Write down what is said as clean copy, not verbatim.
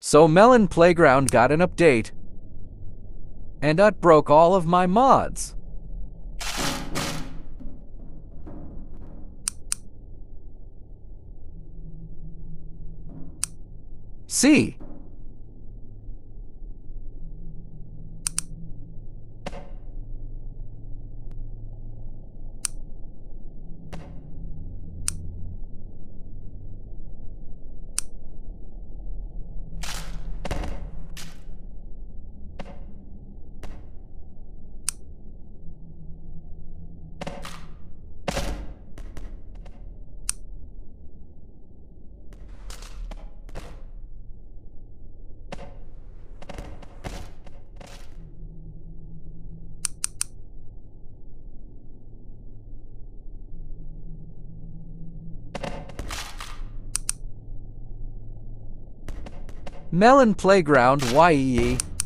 So Melon Playground got an update, and that broke all of my mods. See? Melon Playground YEE.